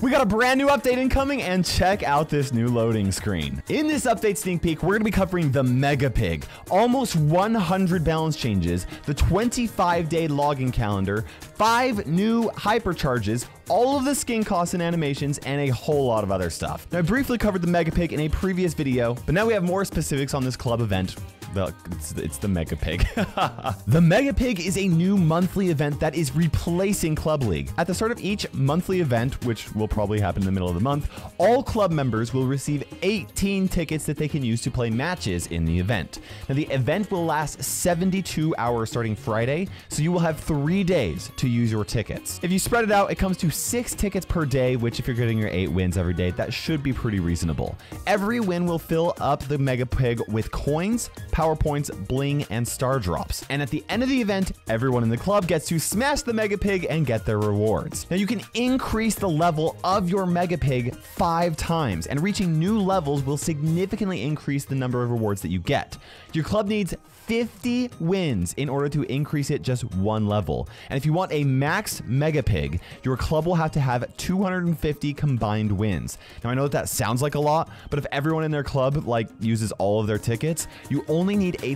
We got a brand new update incoming, and check out this new loading screen. In this update sneak peek, we're gonna be covering the Mega Pig, almost 100 balance changes, the 25-day logging calendar, 5 new hypercharges, all of the skin costs and animations, and a whole lot of other stuff. Now, I briefly covered the Mega Pig in a previous video, but now we have more specifics on this club event. Well, it's the Mega Pig. The Mega Pig is a new monthly event that is replacing Club League. At the start of each monthly event, which will probably happen in the middle of the month, all club members will receive 18 tickets that they can use to play matches in the event. Now, the event will last 72 hours starting Friday, so you will have 3 days to use your tickets. If you spread it out, it comes to 6 tickets per day, which if you're getting your 8 wins every day, that should be pretty reasonable. Every win will fill up the Mega Pig with coins, power points, bling, and star drops. And at the end of the event, everyone in the club gets to smash the Mega Pig and get their rewards. Now, you can increase the level of your Mega Pig 5 times, and reaching new levels will significantly increase the number of rewards that you get. Your club needs 50 wins in order to increase it just 1 level. And if you want a max Mega Pig, your club will have to have 250 combined wins. Now, I know that sounds like a lot, but if everyone in their club uses all of their tickets, you only need a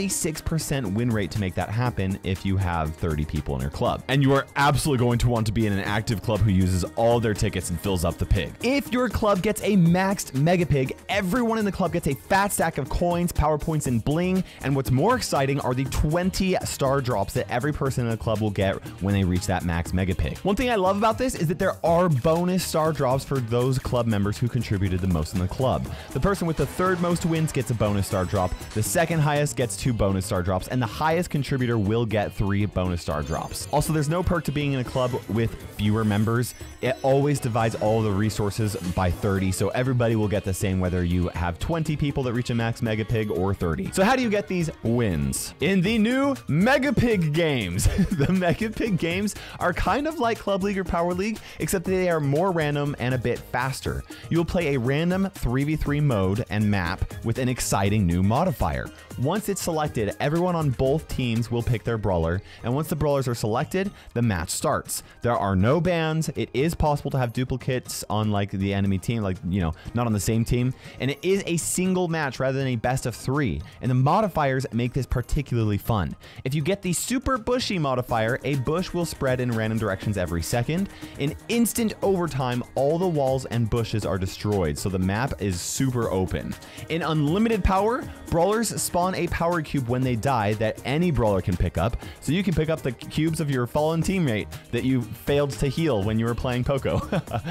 46% win rate to make that happen if you have 30 people in your club. And you are absolutely going to want to be in an active club who uses all their tickets and fills up the pig. If your club gets a maxed Mega Pig, everyone in the club gets a fat stack of coins, power points, and bling. And what's more exciting are the 20 star drops that every person in the club will get when they reach that max Mega Pig. One thing I love about this is that there are bonus star drops for those club members who contributed the most in the club. The person with the 3rd most wins gets a bonus star drop, the 2nd highest gets 2 bonus star drops, and the highest contributor will get 3 bonus star drops. Also, there's no perk to being in a club with fewer members. It always divides all the resources by 30, so everybody will get the same whether you have 20 people that reach a max Mega Pig or 30. So how do you get these wins? In the new Mega Pig games. The Mega Pig games are kind of like Club League or Power League, except that they are more random and a bit faster. You will play a random 3v3 mode and map with an exciting new modifier. Once it's selected, everyone on both teams will pick their brawler, and once the brawlers are selected, the match starts. There are no bans. It is possible to have duplicates on the enemy team, not on the same team, and it is a single match rather than a best of 3, and the modifiers make this particularly fun. If you get the super bushy modifier, a bush will spread in random directions every second. In instant overtime, all the walls and bushes are destroyed, so the map is super open. In unlimited power, brawlers spawn a power cube when they die that any brawler can pick up, so you can pick up the cubes of your fallen teammate that you failed to heal when you were playing Poco.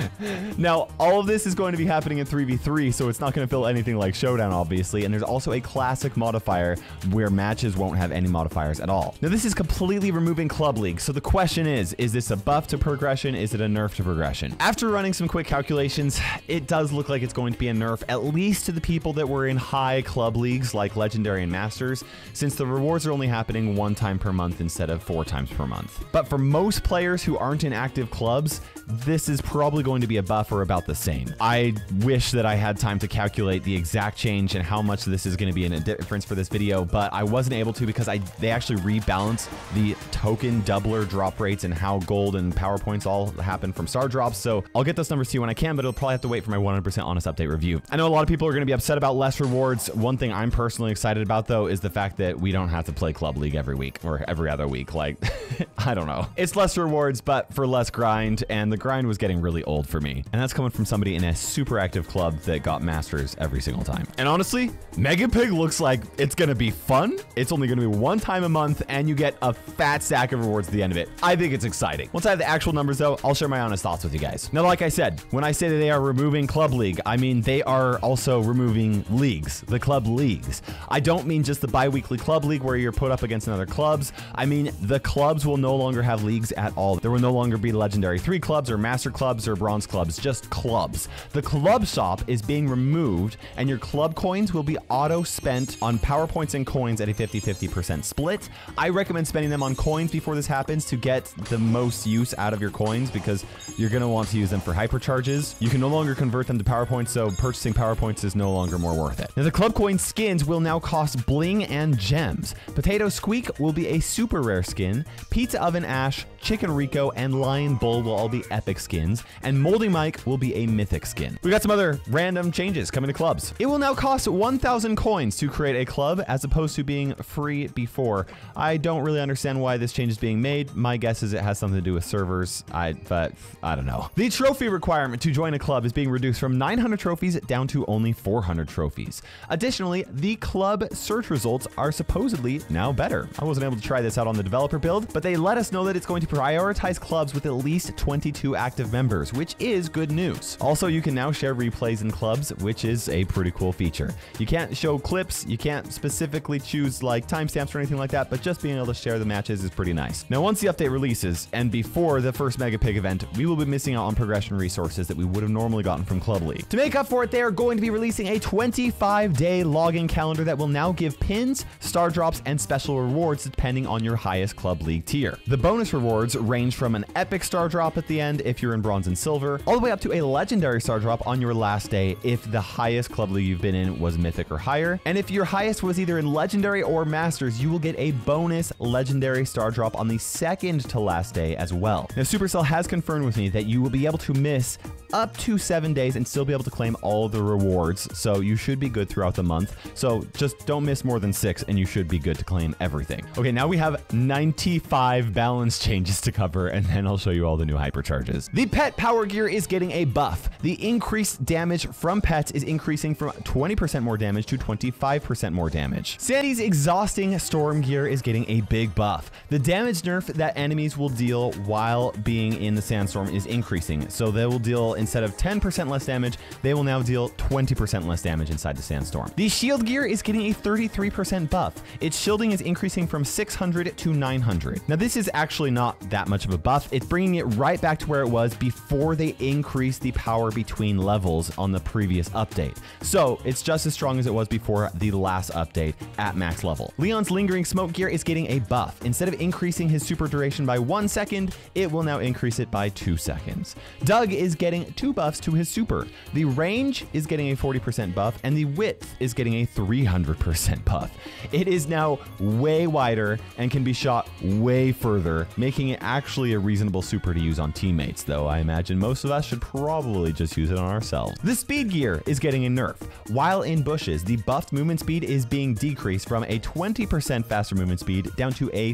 Now, all of this is going to be happening in 3v3, so it's not going to feel anything like Showdown, obviously, and there's also a classic modifier where matches won't have any modifiers at all. Now, this is completely removing Club League, so the question is this a buff to progression? Is it a nerf to progression? After running some quick calculations, it does look like it's going to be a nerf, at least to the people that were in high club leagues like Legendary and Masters, since the rewards are only happening 1 time per month instead of 4 times per month. But for most players who aren't in active clubs, this is probably going to be a buff or about the same. I wish that I had time to calculate the exact change and how much this is going to be in a difference for this video, but I wasn't able to because they actually rebalance the token doubler drop rates and how gold and power points all happen from star drops. So I'll get those numbers to you when I can, but it'll probably have to wait for my 100% honest update review. I know a lot of people are going to be upset about less rewards. One thing I'm personally excited about, though, is the fact that we don't have to play Club League every week or every other week. I don't know. It's less rewards, but for less grind, and the grind was getting really old for me. And that's coming from somebody in a super active club that got Masters every single time. And honestly, Mega Pig looks like it's going to be fun. It's only going to be 1 time a month, and you get a fat stack of rewards at the end of it. I think it's exciting. Once I have the actual numbers, though, I'll share my honest thoughts with you guys. Now, like I said, when I say that they are removing Club League, I mean they are also removing leagues, the club leagues. I don't mean just the bi-weekly club league where you're put up against other clubs. I mean the clubs will no longer have leagues at all. There will no longer be Legendary 3 clubs or Master clubs or Bronze clubs, just clubs. The club shop is being removed, and your club coins will be auto spent on power points and coins at a 50-50% split. I recommend spending them on coins before this happens to get the most use out of your coins, because you're going to want to use them for hypercharges. You can no longer convert them to power points, so purchasing power points is no longer more worth it. Now, the club coin skins will now cost bling and gems. Potato Squeak will be a super rare skin. Pizza Oven Ash, Chicken Rico, and Lion Bull will all be epic skins, and Moldy Mike will be a mythic skin. We got some other random changes coming to clubs. It will now cost 1,000 coins to create a club as opposed to being free before. I don't really understand why this change is being made. My guess is it has something to do with servers, but I don't know. The trophy requirement to join a club is being reduced from 900 trophies down to only 400 trophies. Additionally, the club search results are supposedly now better. I wasn't able to try this out on the developer build, but they let us know that it's going to prioritize clubs with at least 22 active members, which is good news. Also, you can now share replays in clubs, which is a pretty cool feature. You can't show clips, you can't specifically choose like timestamps or anything like that, but just being able to share the matches is pretty nice. Now, once the update releases and before the first Mega Pig event, we will be missing out on progression resources that we would have normally gotten from Club League. To make up for it, they are going to be releasing a 25-day login calendar that will now give pins, star drops, and special rewards depending on your highest Club League tier. The bonus rewards range from an epic star drop at the end if you're in bronze and silver, all the way up to a legendary star drop on your last day if the highest Club League you've been in was mythic or higher. And if your highest was either in legendary or masters, you will get a bonus legendary star drop on the second to last day as well. Now, Supercell has confirmed with me that you will be able to miss up to 7 days and still be able to claim all the rewards, so you should be good throughout the month. So just don't miss more than 6 and you should be good to claim everything. Okay, now we have 95 balance changes to cover, and then I'll show you all the new hypercharges. The pet power gear is getting a buff. The increased damage from pets is increasing from 20% more damage to 25% more damage. Sandy's exhausting storm gear is getting a big buff. The damage nerf that enemies will deal while being in the sandstorm is increasing, so they will deal, instead of 10% less damage, they will now deal 20% less damage inside the sandstorm. The shield gear is getting a 33% buff. Its shielding is increasing from 600 to 900. Now, this is actually not that much of a buff. It's bringing it right back to where it was before they increased the power between levels on the previous update. So it's just as strong as it was before the last update at max level. Leon's lingering smoke gear is getting a buff. Instead of increasing his super duration by 1 second, it will now increase it by 2 seconds. Doug is getting 2 buffs to his super. The range is getting a 40% buff, and the width is getting a 300% buff. It is now way wider and can be shot way further, making it actually a reasonable super to use on teammates, though I imagine most of us should probably just use it on ourselves. The speed gear is getting a nerf. While in bushes, the buffed movement speed is being decreased from a 20% faster movement speed down to a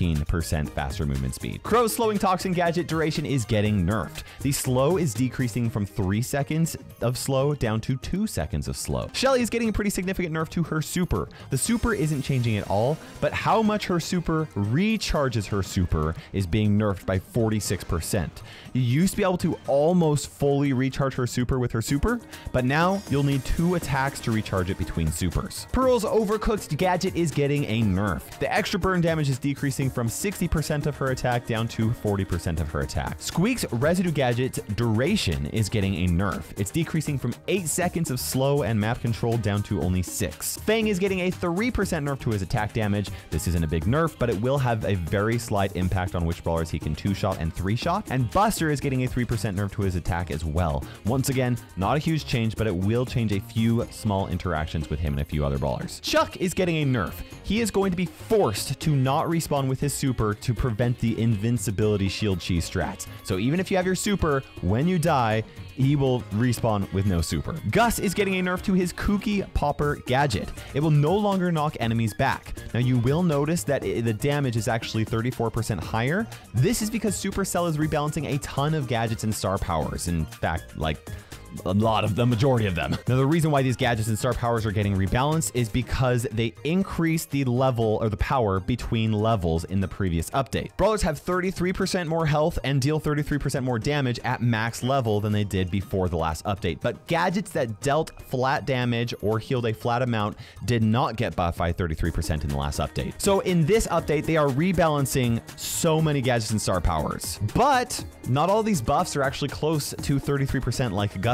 15% faster movement speed. Crow's slowing toxin gadget duration is getting nerfed. The slow is decreasing from 3 seconds of slow down to 2 seconds of slow. Shelly is getting a pretty significant nerf to her super. The super isn't changing at all, but how much her super recharges her super is being nerfed by 46%. You used to be able to almost fully recharge her super with her super, but now you'll need 2 attacks to recharge it between supers. Pearl's overcooked gadget is getting a nerf. The extra burn damage is decreasing from 60% of her attack down to 40% of her attack. Squeak's residue gadget's duration is getting a nerf. It's decreasing from 8 seconds of slow and map control down to only 6. Fang is getting a 3% nerf to his attack damage. This isn't a big nerf, but it will have a very slight impact on which brawlers he can 2-shot and 3-shot. And Buster is getting a 3% nerf to his attack as well. Once again, not a huge change, but it will change a few small interactions with him and a few other brawlers. Chuck is getting a nerf. He is going to be forced to not respawn with his super to prevent the invincibility shield cheese strats. So even if you have your super, when you die, he will respawn with no super. Gus is getting a nerf to his Kooky Popper gadget. It will no longer knock enemies back. Now, you will notice that the damage is actually 34% higher. This is because Supercell is rebalancing a ton of gadgets and star powers. In fact, like a lot of the majority of them. Now, the reason why these gadgets and star powers are getting rebalanced is because they increase the level or the power between levels in the previous update. Brawlers have 33% more health and deal 33% more damage at max level than they did before the last update. But gadgets that dealt flat damage or healed a flat amount did not get buffed by 33% in the last update. So in this update, they are rebalancing so many gadgets and star powers. But not all these buffs are actually close to 33% like Gus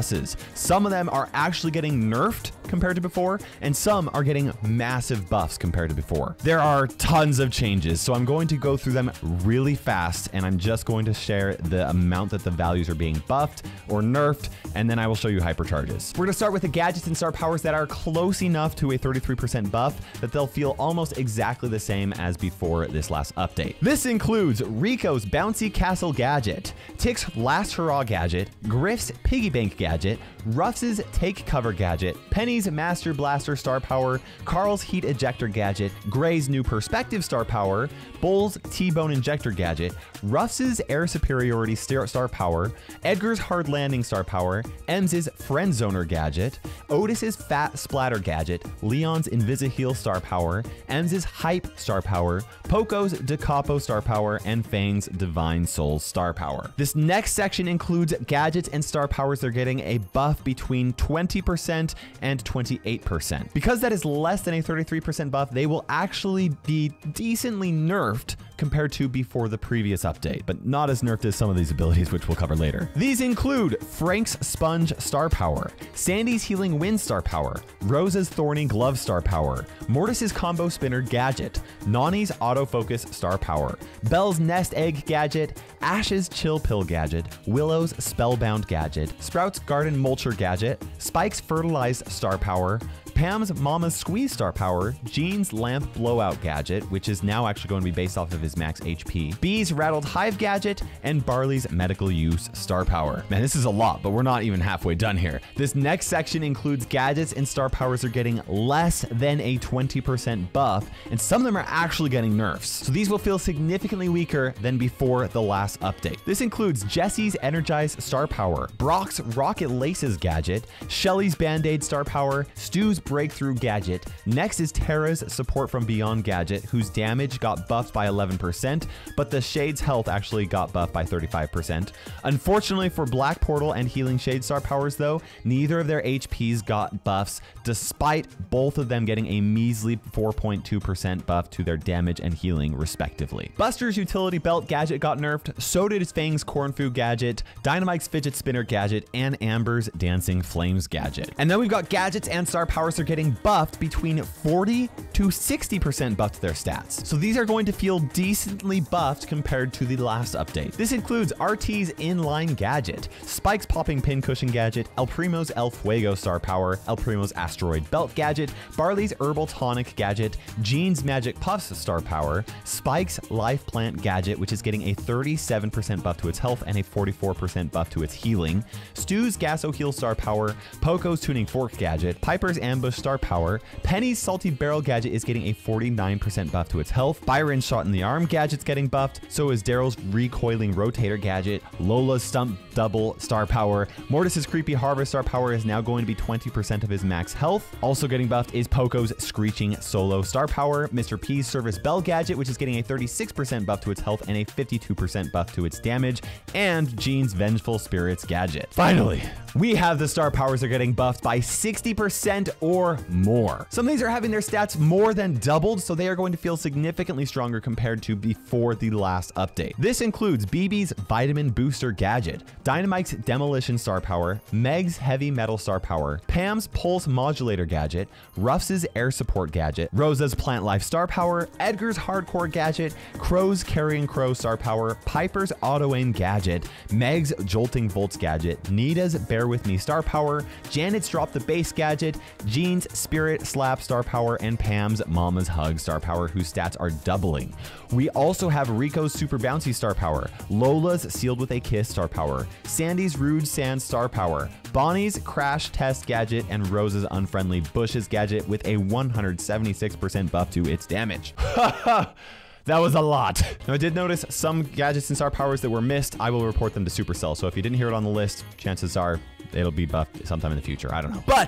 bosses. Some of them are actually getting nerfed compared to before, and some are getting massive buffs compared to before. There are tons of changes, so I'm going to go through them really fast, and I'm just going to share the amount that the values are being buffed or nerfed, and then I will show you hypercharges. We're going to start with the gadgets and star powers that are close enough to a 33% buff that they'll feel almost exactly the same as before this last update. This includes Rico's Bouncy Castle gadget, Tick's Last Hurrah gadget, Griff's Piggy Bank gadget, Ruff's Take Cover gadget, Penny's Master Blaster star power, Carl's Heat Ejector gadget, Gray's New Perspective star power, Bull's T-Bone Injector gadget, Ruff's Air Superiority star power, Edgar's Hard Landing star power, Ems's Friend Zoner gadget, Otis's Fat Splatter gadget, Leon's Invisi-Heal star power, Ems's Hype star power, Poco's DeCapo star power, and Fang's Divine Souls star power. This next section includes gadgets and star powers that are getting a buff between 20% and 28%. Because that is less than a 33% buff, they will actually be decently nerfed compared to before the previous update, but not as nerfed as some of these abilities, which we'll cover later. These include Frank's Sponge star power, Sandy's Healing Wind star power, Rosa's Thorny Glove star power, Mortis's Combo Spinner gadget, Nani's Autofocus star power, Belle's Nest Egg gadget, Ash's Chill Pill gadget, Willow's Spellbound gadget, Sprout's Garden Mulcher gadget, Spike's Fertilized star power, Pam's Mama's Squeeze star power, Jean's Lamp Blowout gadget, which is now actually going to be based off of his max HP, Bee's Rattled Hive gadget, and Barley's Medical Use star power. Man, this is a lot, but we're not even halfway done here. This next section includes gadgets and star powers are getting less than a 20% buff, and some of them are actually getting nerfs. So these will feel significantly weaker than before the last update. This includes Jesse's Energize star power, Brock's Rocket Laces gadget, Shelly's Band-Aid star power, Stu's Breakthrough gadget. Next is Terra's Support from Beyond gadget, whose damage got buffed by 11%, but the Shade's health actually got buffed by 35%. Unfortunately for Black Portal and Healing Shade star powers though, neither of their HPs got buffs, despite both of them getting a measly 4.2% buff to their damage and healing respectively. Buster's Utility Belt gadget got nerfed, so did Fang's Corn Food gadget, Dynamite's Fidget Spinner gadget, and Amber's Dancing Flames gadget. And then we've got gadgets and star powers are getting buffed between 40 to 60% buffed to their stats. So these are going to feel decently buffed compared to the last update. This includes RT's Inline gadget, Spike's Popping Pincushion gadget, El Primo's El Fuego star power, El Primo's Asteroid Belt gadget, Barley's Herbal Tonic gadget, Jean's Magic Puffs star power, Spike's Life Plant gadget, which is getting a 37% buff to its health and a 44% buff to its healing, Stu's Gasso Heal star power, Poco's Tuning Fork gadget, Piper's Ambush star power, Penny's Salty Barrel gadget is getting a 49% buff to its health, Byron's Shot in the Arm gadget's getting buffed, so is Daryl's Recoiling Rotator gadget, Lola's Stump Double star power, Mortis's Creepy Harvest star power is now going to be 20% of his max health. Also getting buffed is Poco's Screeching Solo star power, Mr. P's Service Bell gadget, which is getting a 36% buff to its health and a 52% buff to its damage, and Jean's Vengeful Spirits gadget. Finally, we have the star powers are getting buffed by 60% or more. Some of these are having their stats more than doubled, so they are going to feel significantly stronger compared to before the last update. This includes BB's Vitamin Booster gadget, Dynamite's Demolition star power, Meg's Heavy Metal star power, Pam's Pulse Modulator gadget, Ruff's Air Support gadget, Rosa's Plant Life star power, Edgar's Hardcore gadget, Crow's Carrying Crow star power, Piper's Auto Aim gadget, Meg's Jolting Volts gadget, Nita's Bear With Me star power, Janet's Drop the Bass gadget, Jean's Spirit Slap star power, and Pam's Mama's Hug star power, whose stats are doubling. We also have Rico's Super Bouncy star power, Lola's Sealed With a Kiss star power, Sandy's Rude Sand star power, Bonnie's Crash Test gadget, and Rose's Unfriendly Bushes gadget with a 176% buff to its damage. That was a lot. Now, I did notice some gadgets and star powers that were missed. I will report them to Supercell. So if you didn't hear it on the list, chances are it'll be buffed sometime in the future. I don't know. But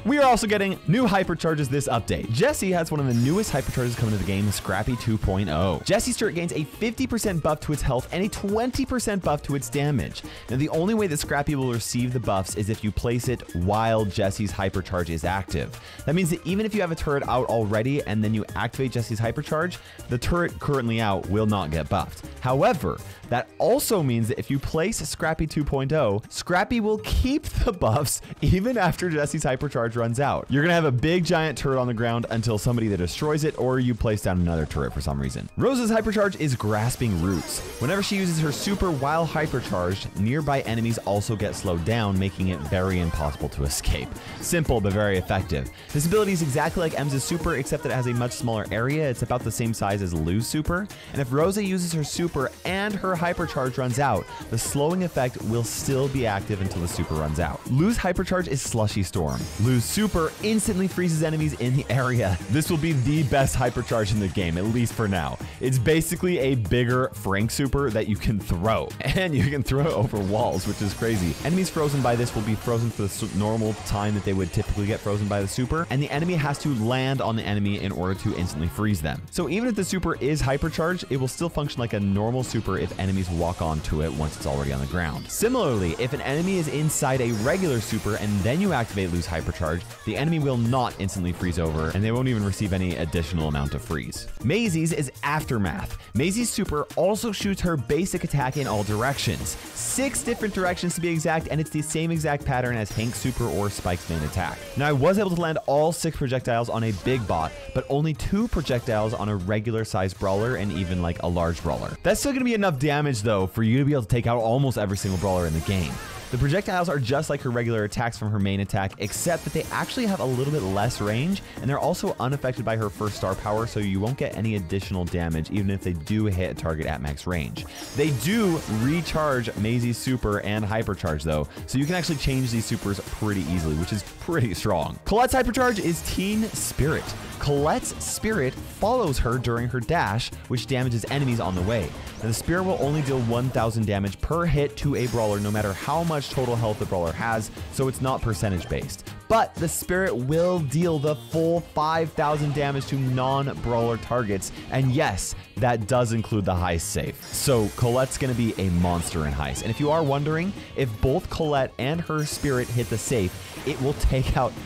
We are also getting new hypercharges this update. Jessie has one of the newest hypercharges coming to the game, Scrappy 2.0. Jessie's turret gains a 50% buff to its health and a 20% buff to its damage. Now, the only way that Scrappy will receive the buffs is if you place it while Jessie's hypercharge is active. That means that even if you have a turret out already and then you activate Jessie's hypercharge, the turret currently out will not get buffed. However, that also means that if you place Scrappy 2.0, Scrappy will keep the buffs even after Jessie's hypercharge runs out. You're gonna have a big giant turret on the ground until somebody either destroys it or you place down another turret for some reason. Rose's hypercharge is Grasping Roots. Whenever she uses her super while hypercharged, nearby enemies also get slowed down, making it very impossible to escape. Simple, but very effective. This ability is exactly like Emz's super, except that it has a much smaller area. It's about the same size as Lu's super. And if Rosa uses her super and her hypercharge runs out, the slowing effect will still be active until the super runs out. Lu's hypercharge is Slushy Storm. Lu's super instantly freezes enemies in the area. This will be the best hypercharge in the game, at least for now. It's basically a bigger Frank super that you can throw, and you can throw it over walls, which is crazy. Enemies frozen by this will be frozen for the normal time that they would typically get frozen by the super, and the enemy has to land on the enemy in order to instantly freeze them. So even if the super is hypercharged, it will still function like a normal super if enemies walk onto it once it's already on the ground. Similarly, if an enemy is inside a regular super and then you activate Lu's hypercharge, the enemy will not instantly freeze over and they won't even receive any additional amount of freeze. Maisie's is Aftermath. Maisie's super also shoots her basic attack in all directions. 6 different directions to be exact, and it's the same exact pattern as Hank's super or Spike's main attack. Now, I was able to land all 6 projectiles on a big bot, but only 2 projectiles on a regular sized brawler and even like a large brawler. That's still gonna be enough damage though for you to be able to take out almost every single brawler in the game. The projectiles are just like her regular attacks from her main attack, except that they actually have a little bit less range, and they're also unaffected by her first star power, so you won't get any additional damage even if they do hit a target at max range. They do recharge Maisie's super and hypercharge though, so you can actually change these supers pretty easily, which is pretty strong. Colette's hypercharge is Teen Spirit. Colette's spirit follows her during her dash, which damages enemies on the way. Now, the spirit will only deal 1,000 damage per hit to a brawler, no matter how much total health the brawler has, so it's not percentage based. But the spirit will deal the full 5,000 damage to non-brawler targets, and yes, that does include the heist safe. So Colette's gonna be a monster in heist. And if you are wondering, if both Colette and her spirit hit the safe, it will take out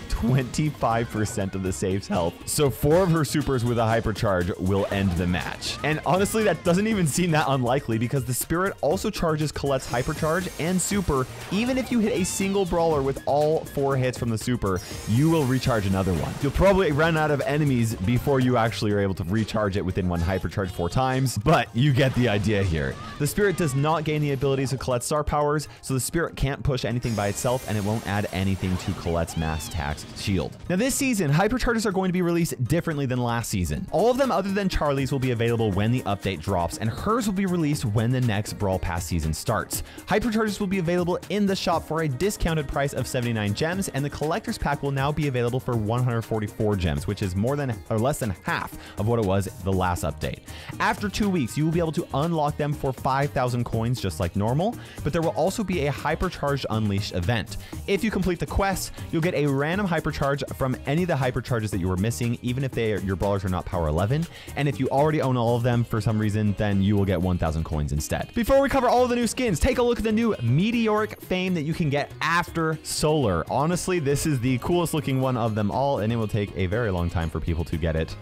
25% of the safe's health. So 4 of her supers with a hypercharge will end the match. And honestly, that doesn't even seem that unlikely because the spirit also charges Colette's hypercharge and super. Even if you hit a single brawler with all 4 hits from the super, you will recharge another one. You'll probably run out of enemies before you actually are able to recharge it within one hypercharge 4 times, but you get the idea here. The spirit does not gain the abilities of Colette's star powers, so the spirit can't push anything by itself, and it won't add anything to Colette's mass attacks shield. Now this season, hypercharges are going to be released differently than last season. All of them other than Charlie's will be available when the update drops, and hers will be released when the next Brawl Pass season starts. Hypercharges will be available in the shop for a discounted price of 79 gems, and the collector's pack will now be available for 144 gems, which is more than or less than half of what it was the last update. After 2 weeks, you will be able to unlock them for 5,000 coins just like normal, but there will also be a Hypercharged Unleashed event. If you complete the quest, you'll get a random hypercharge from any of the hypercharges that you were missing, even if your brawlers are not power 11. And if you already own all of them for some reason, then you will get 1,000 coins instead. Before we cover all of the new skins, take a look at the new Meteoric Fame that you can get after Solar. Honestly, this is the coolest looking one of them all, and it will take a very long time for people to get it.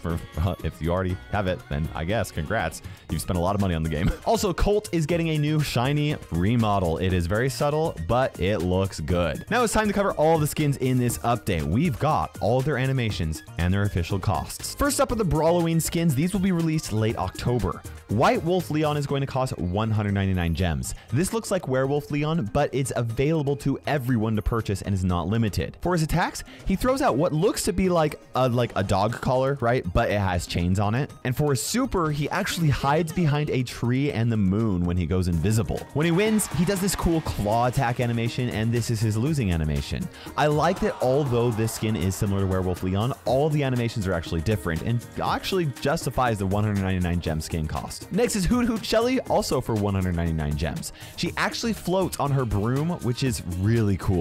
If you already have it, then I guess congrats. You've spent a lot of money on the game. Also, Colt is getting a new shiny remodel. It is very subtle, but it looks good. Now it's time to cover all the skins in this update. We've got all of their animations and their official costs. First up are the Brawloween skins. These will be released late October. White Wolf Leon is going to cost 199 gems. This looks like Werewolf Leon, but it's available to everyone to purchase and is not limited. For his attacks, he throws out what looks to be like a dog collar, right? But it has chains on it. And for his super, he actually hides behind a tree and the moon when he goes invisible. When he wins, he does this cool claw attack animation, and this is his losing animation. I like that although this skin is similar to Werewolf Leon, all the animations are actually different and actually justifies the 199 gem skin cost. Next is Hoot Hoot Shelly, also for 199 gems. She actually floats on her broom, which is really cool.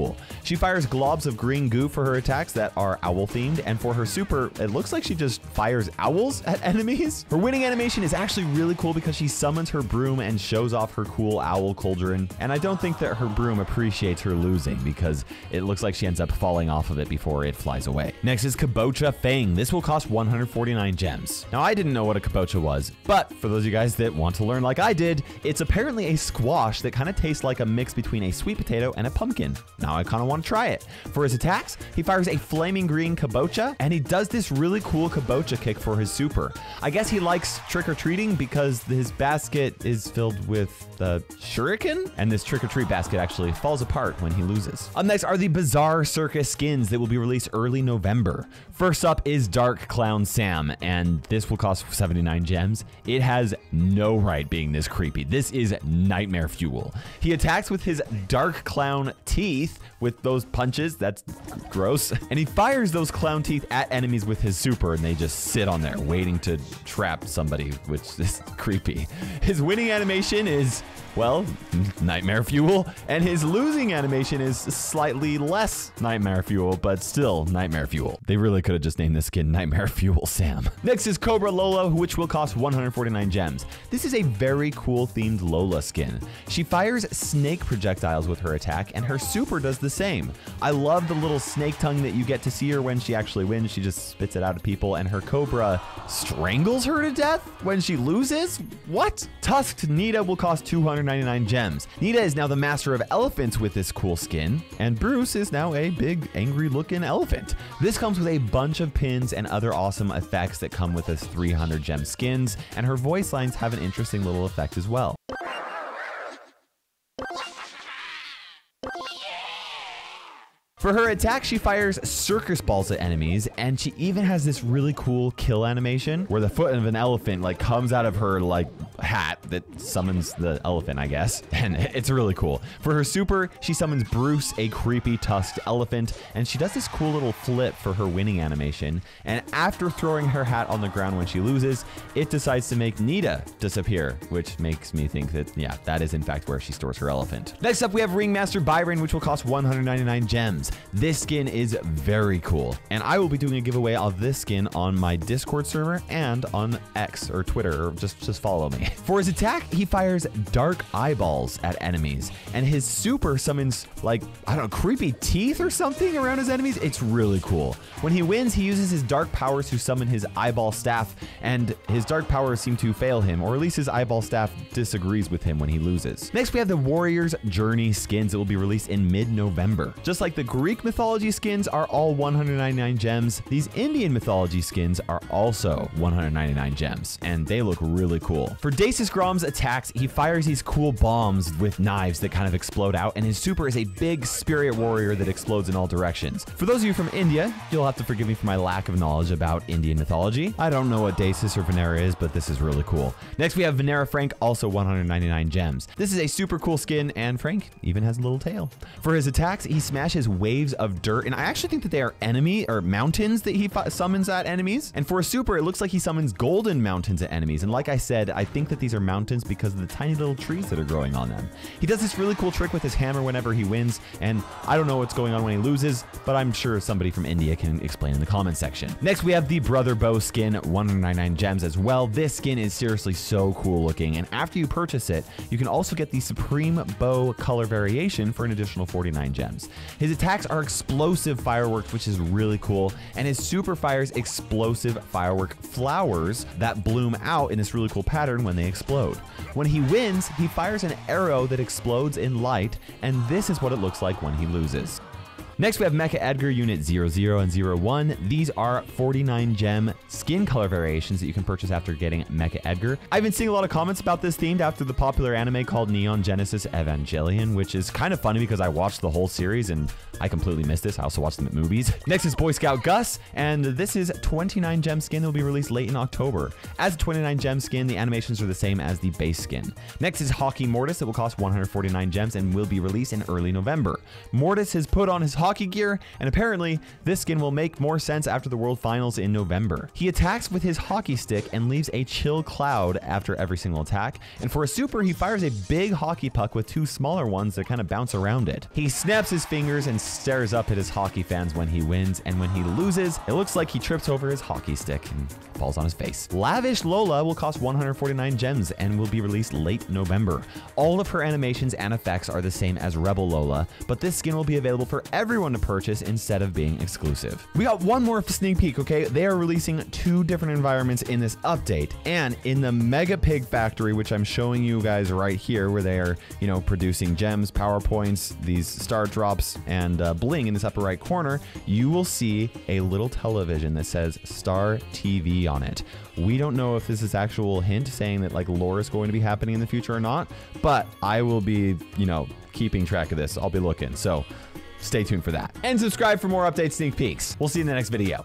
She fires globs of green goo for her attacks that are owl themed, and for her super, it looks like she just fires owls at enemies. Her winning animation is actually really cool because she summons her broom and shows off her cool owl cauldron, and I don't think that her broom appreciates her losing because it looks like she ends up falling off of it before it flies away. Next is Kabocha Fang. This will cost 149 gems. Now, I didn't know what a kabocha was, but for those of you guys that want to learn like I did, it's apparently a squash that kind of tastes like a mix between a sweet potato and a pumpkin. Now I kind of want to try it. For his attacks, he fires a flaming green kabocha, and he does this really cool kabocha kick for his super. I guess he likes trick-or-treating because his basket is filled with the shuriken, and this trick-or-treat basket actually falls apart when he loses. Up next are the Bizarre Circus skins that will be released early November. First up is Dark Clown Sam, and this will cost 79 gems. It has no right being this creepy. This is nightmare fuel. He attacks with his dark clown teeth with those punches. That's gross. And he fires those clown teeth at enemies with his super, and they just sit on there waiting to trap somebody, which is creepy. His winning animation is, well, nightmare fuel, and his losing animation is slightly less nightmare fuel, but still nightmare fuel. They really could have just named this skin Nightmare Fuel Sam. Next is Cobra Lola, which will cost 149 gems. This is a very cool themed Lola skin. She fires snake projectiles with her attack, and her super does the same. I love the little snake tongue that you get to see her when she actually wins. She just spits it out at people, and her Cobra strangles her to death when she loses? What? Tusked Nita will cost 299 gems. Nita is now the master of elephants with this cool skin, and Bruce is now a big, angry-looking elephant. This comes with a bunch of pins and other awesome effects that come with this 300 gem skins, and her voice lines have an interesting little effect as well. For her attack, she fires circus balls at enemies, and she even has this really cool kill animation where the foot of an elephant like comes out of her like hat that summons the elephant, I guess, and it's really cool. For her super, she summons Bruce, a creepy tusked elephant, and she does this cool little flip for her winning animation, and after throwing her hat on the ground when she loses, it decides to make Nita disappear, which makes me think that, yeah, that is in fact where she stores her elephant. Next up, we have Ringmaster Byron, which will cost 199 gems. This skin is very cool, and I will be doing a giveaway of this skin on my Discord server and on X or Twitter, or just follow me. For his attack, he fires dark eyeballs at enemies, and his super summons like, I don't know, creepy teeth or something around his enemies. It's really cool. When he wins, he uses his dark powers to summon his eyeball staff, and his dark powers seem to fail him, or at least his eyeball staff disagrees with him when he loses. Next, we have the Warrior's Journey skins that will be released in mid-November. Just like the Greek mythology skins are all 199 gems, these Indian mythology skins are also 199 gems, and they look really cool. For Dacis Grom's attacks, he fires these cool bombs with knives that kind of explode out, and his super is a big spirit warrior that explodes in all directions. For those of you from India, you'll have to forgive me for my lack of knowledge about Indian mythology. I don't know what Dacis or Venera is, but this is really cool. Next, we have Venera Frank, also 199 gems. This is a super cool skin, and Frank even has a little tail. For his attacks, he smashes waves of dirt, and I actually think that they are enemy or mountains that he summons at enemies. And for a super, it looks like he summons golden mountains at enemies, and like I said, I think that these are mountains because of the tiny little trees that are growing on them. He does this really cool trick with his hammer whenever he wins, and I don't know what's going on when he loses, but I'm sure somebody from India can explain in the comment section. Next, we have the Brother Bow skin, 199 gems as well. This skin is seriously so cool looking, and after you purchase it, you can also get the Supreme Bow color variation for an additional 49 gems. His attacks are explosive fireworks, which is really cool, and his super fires explosive firework flowers that bloom out in this really cool pattern when they explode. When he wins, he fires an arrow that explodes in light, and this is what it looks like when he loses. Next, we have Mecha Edgar Unit 00 and 01. These are 49 gem skin color variations that you can purchase after getting Mecha Edgar. I've been seeing a lot of comments about this themed after the popular anime called Neon Genesis Evangelion, which is kind of funny because I watched the whole series and I completely missed this. I also watched them at movies. Next is Boy Scout Gus, and this is 29 gem skin that will be released late in October. As a 29 gem skin, the animations are the same as the base skin. Next is Hockey Mortis that will cost 149 gems and will be released in early November. Mortis has put on his hockey gear, and apparently this skin will make more sense after the World Finals in November. He attacks with his hockey stick and leaves a chill cloud after every single attack. And for a super, he fires a big hockey puck with 2 smaller ones that kind of bounce around it. He snaps his fingers and stares up at his hockey fans when he wins, and when he loses, it looks like he trips over his hockey stick and falls on his face. Lavish Lola will cost 149 gems and will be released late November. All of her animations and effects are the same as Rebel Lola, but this skin will be available for everyone to purchase instead of being exclusive. We got one more sneak peek, okay? They are releasing 2 different environments in this update, and in the Mega Pig Factory, which I'm showing you guys right here, where they are, you know, producing gems, power points, these star drops, and bling in this upper right corner, you will see a little television that says Star TV on it. We don't know if this is actual hint saying that like lore is going to be happening in the future or not, but I will be, you know, keeping track of this. I'll be looking, so stay tuned for that. And subscribe for more updates, sneak peeks. We'll see you in the next video.